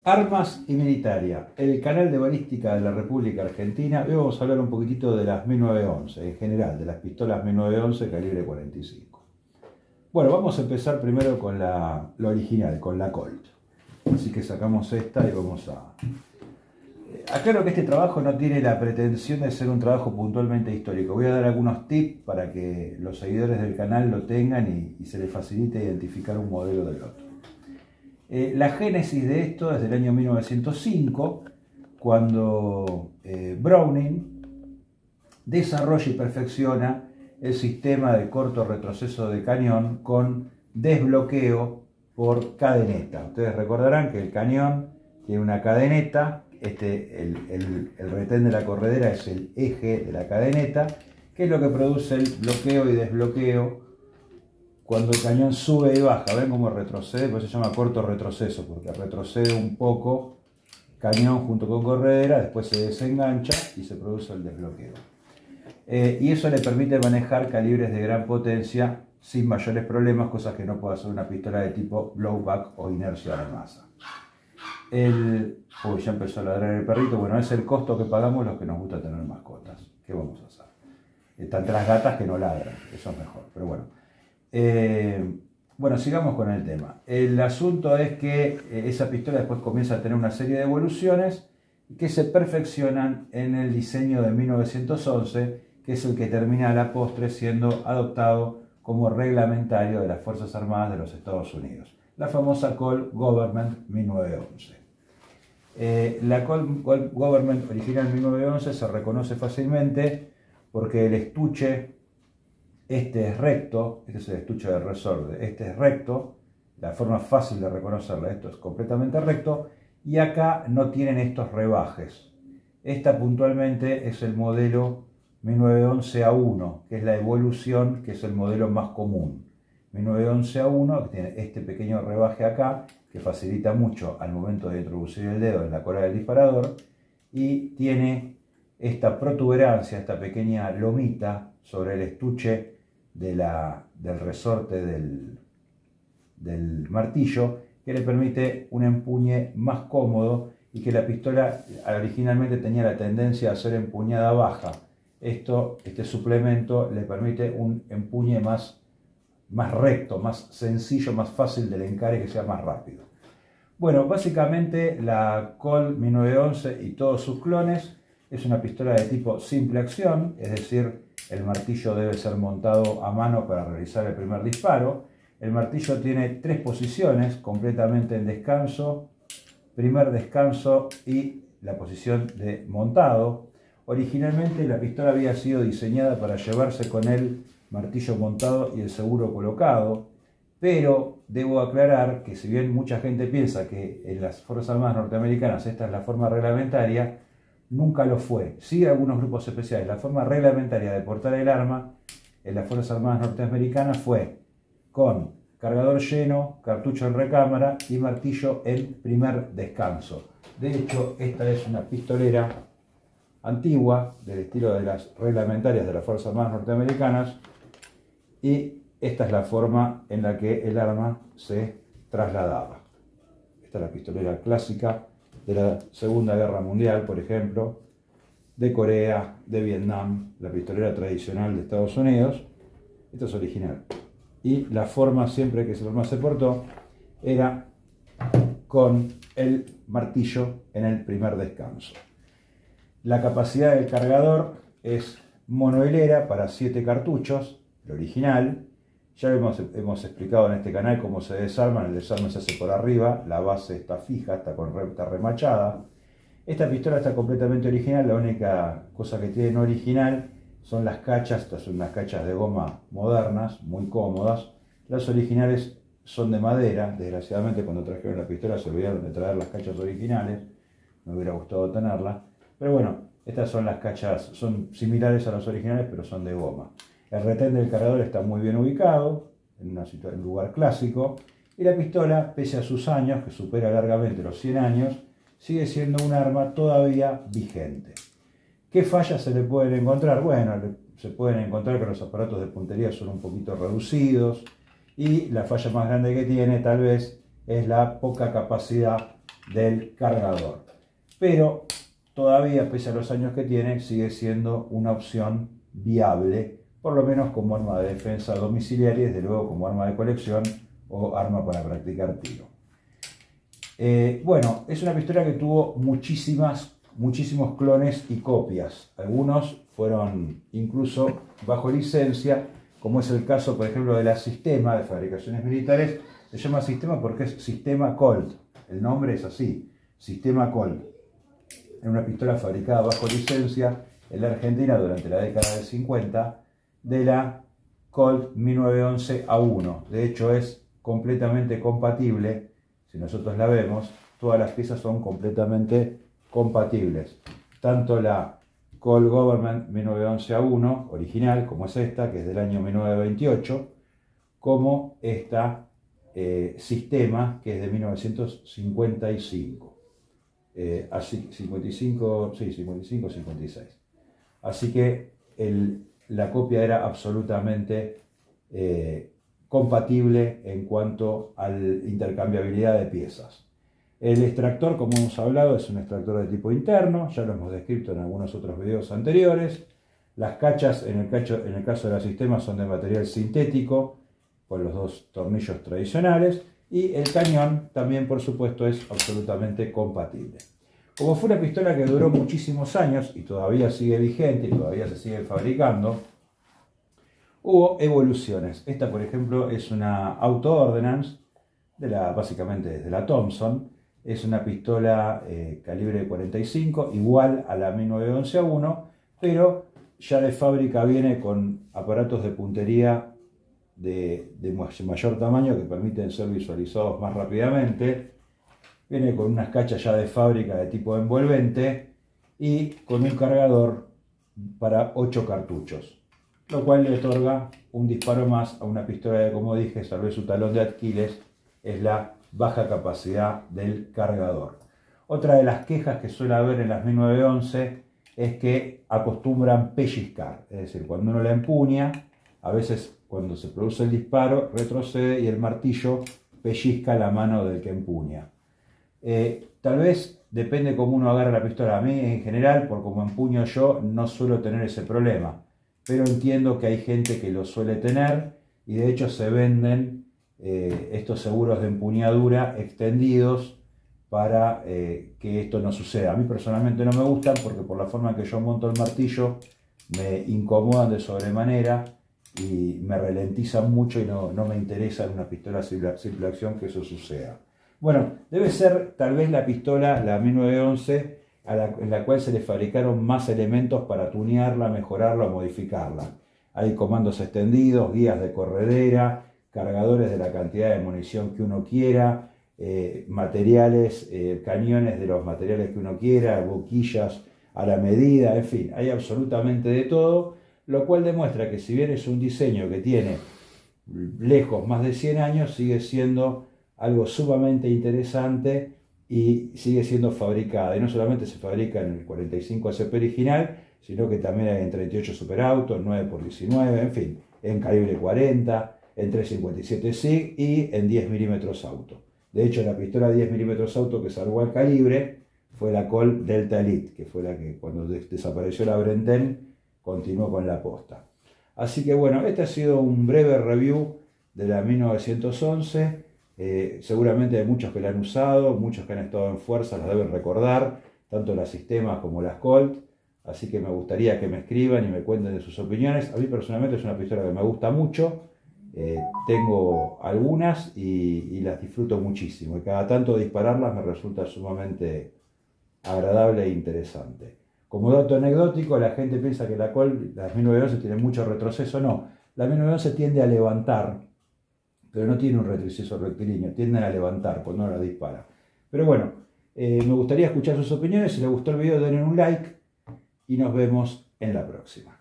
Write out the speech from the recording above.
Armas y militaria, el canal de balística de la República Argentina. Hoy vamos a hablar un poquitito de las 1911, en general, de las pistolas 1911 calibre 45. Bueno, vamos a empezar primero con la original, con la Colt. Así que sacamos esta y vamos a... Aclaro que este trabajo no tiene la pretensión de ser un trabajo puntualmente histórico. Voy a dar algunos tips para que los seguidores del canal lo tengan y se les facilite identificar un modelo del otro. La génesis de esto es del año 1905, cuando Browning desarrolla y perfecciona el sistema de corto retroceso de cañón con desbloqueo por cadeneta. Ustedes recordarán que el cañón tiene una cadeneta, el retén de la corredera es el eje de la cadeneta, que es lo que produce el bloqueo y desbloqueo cuando el cañón sube y baja. ¿Ven cómo retrocede? Pues se llama corto retroceso, porque retrocede un poco cañón junto con corredera, después se desengancha y se produce el desbloqueo. Y eso le permite manejar calibres de gran potencia sin mayores problemas, cosas que no puede hacer una pistola de tipo blowback o inercia de masa. Uy, ya empezó a ladrar el perrito. Bueno, es el costo que pagamos los que nos gusta tener mascotas. ¿Qué vamos a hacer? Están las gatas que no ladran, eso es mejor, pero bueno. Bueno, sigamos con el tema. El asunto es que esa pistola después comienza a tener una serie de evoluciones que se perfeccionan en el diseño de 1911, que es el que termina a la postre siendo adoptado como reglamentario de las Fuerzas Armadas de los Estados Unidos, la famosa Colt Government 1911. La Colt Government original 1911 se reconoce fácilmente porque el estuche es recto, este es el estuche de resorte, este es recto, la forma fácil de reconocerla, esto es completamente recto, y acá no tienen estos rebajes. Esta puntualmente es el modelo 1911A1, que es la evolución, que es el modelo más común. 1911A1, que tiene este pequeño rebaje acá, que facilita mucho al momento de introducir el dedo en la cola del disparador, y tiene esta protuberancia, esta pequeña lomita sobre el estuche del resorte del martillo, que le permite un empuñe más cómodo y que la pistola originalmente tenía la tendencia a ser empuñada baja. Este suplemento le permite un empuñe más recto, más sencillo, más fácil del encare, que sea más rápido. Bueno, básicamente la Colt 1911 y todos sus clones es una pistola de tipo simple acción, es decir, el martillo debe ser montado a mano para realizar el primer disparo. El martillo tiene 3 posiciones completamente en descanso, primer descanso y la posición de montado. Originalmente la pistola había sido diseñada para llevarse con el martillo montado y el seguro colocado, pero debo aclarar que si bien mucha gente piensa que en las Fuerzas Armadas norteamericanas esta es la forma reglamentaria, nunca lo fue. Sí, algunos grupos especiales. La forma reglamentaria de portar el arma en las Fuerzas Armadas norteamericanas fue con cargador lleno, cartucho en recámara y martillo en primer descanso. De hecho, esta es una pistolera antigua del estilo de las reglamentarias de las Fuerzas Armadas norteamericanas, y esta es la forma en la que el arma se trasladaba. Esta es la pistolera clásica de la Segunda Guerra Mundial, por ejemplo, de Corea, de Vietnam, la pistolera tradicional de Estados Unidos. Esto es original. Y la forma siempre que ese arma se portó era con el martillo en el primer descanso. La capacidad del cargador es monohilera para 7 cartuchos, el original. Ya hemos explicado en este canal cómo se desarman. El desarme se hace por arriba, la base está fija, está remachada. Esta pistola está completamente original, la única cosa que tiene no original son las cachas. Estas son unas cachas de goma modernas, muy cómodas. Las originales son de madera. Desgraciadamente cuando trajeron la pistola se olvidaron de traer las cachas originales, me hubiera gustado tenerlas. Pero bueno, estas son las cachas, son similares a las originales pero son de goma. El retén del cargador está muy bien ubicado, en un lugar clásico, y la pistola, pese a sus años, que supera largamente los 100 años, sigue siendo un arma todavía vigente. ¿Qué fallas se le pueden encontrar? Bueno, se pueden encontrar que los aparatos de puntería son un poquito reducidos, y la falla más grande que tiene, tal vez, es la poca capacidad del cargador. Pero todavía, pese a los años que tiene, sigue siendo una opción viable, por lo menos como arma de defensa domiciliaria y desde luego como arma de colección o arma para practicar tiro. Bueno, es una pistola que tuvo muchísimos clones y copias. Algunos fueron incluso bajo licencia, como es el caso, por ejemplo, de la Sistema de fabricaciones militares. Se llama Sistema porque es Sistema Colt. El nombre es así, Sistema Colt. Es una pistola fabricada bajo licencia en la Argentina durante la década del 50 de la Colt 1911 A1. De hecho, es completamente compatible. Si nosotros la vemos, todas las piezas son completamente compatibles. Tanto la Colt Government 1911 A1 original, como es esta, que es del año 1928, como esta Sistema, que es de 1955. Así, 55-56. Así que la copia era absolutamente compatible en cuanto a la intercambiabilidad de piezas. El extractor, como hemos hablado, es un extractor de tipo interno, ya lo hemos descrito en algunos otros videos anteriores. Las cachas, en el caso de la Sistema, son de material sintético, con los dos tornillos tradicionales, y el cañón también, por supuesto, es absolutamente compatible. Como fue una pistola que duró muchísimos años y todavía sigue vigente y todavía se sigue fabricando, hubo evoluciones. Esta, por ejemplo, es una Auto Ordnance, básicamente desde la Thompson. Es una pistola calibre 45, igual a la 1911 A1, pero ya de fábrica viene con aparatos de puntería de mayor tamaño que permiten ser visualizados más rápidamente. Viene con unas cachas ya de fábrica de tipo envolvente y con un cargador para 8 cartuchos, lo cual le otorga un disparo más a una pistola que, como dije, tal vez su talón de Aquiles es la baja capacidad del cargador. Otra de las quejas que suele haber en las 1911 es que acostumbran pellizcar, es decir, cuando uno la empuña, a veces cuando se produce el disparo retrocede y el martillo pellizca la mano del que empuña. Tal vez depende cómo uno agarra la pistola. A mí en general, por como empuño yo, no suelo tener ese problema, pero entiendo que hay gente que lo suele tener y de hecho se venden estos seguros de empuñadura extendidos para que esto no suceda. A mí personalmente no me gustan porque por la forma en que yo monto el martillo me incomodan de sobremanera y me ralentizan mucho y no me interesa en una pistola simple acción que eso suceda. Bueno, debe ser tal vez la pistola, la 1911, en la cual se le fabricaron más elementos para tunearla, mejorarla o modificarla. Hay comandos extendidos, guías de corredera, cargadores de la cantidad de munición que uno quiera, materiales, cañones de los materiales que uno quiera, boquillas a la medida, en fin, hay absolutamente de todo, lo cual demuestra que si bien es un diseño que tiene lejos más de 100 años, sigue siendo algo sumamente interesante y sigue siendo fabricada. Y no solamente se fabrica en el 45 ACP original, sino que también hay en 38 Superauto, 9x19, en fin, en calibre 40, en 357 SIG y en 10 milímetros auto. De hecho, la pistola 10 milímetros auto que salvó al calibre fue la Colt Delta Elite, que fue la que cuando desapareció la Brenten continuó con la posta. Así que bueno, este ha sido un breve review de la 1911. Seguramente hay muchos que la han usado, muchos que han estado en fuerza, las deben recordar, tanto las Sistemas como las Colt. Así que me gustaría que me escriban y me cuenten de sus opiniones. A mí personalmente es una pistola que me gusta mucho. Tengo algunas y las disfruto muchísimo. Y cada tanto dispararlas me resulta sumamente agradable e interesante. Como dato anecdótico, la gente piensa que la Colt, las 1911 tienen mucho retroceso. No, la 1911 tiende a levantar, pero no tiene un retroceso rectilíneo, tienden a levantar cuando uno la dispara. Pero bueno, me gustaría escuchar sus opiniones. Si les gustó el video, denle un like y nos vemos en la próxima.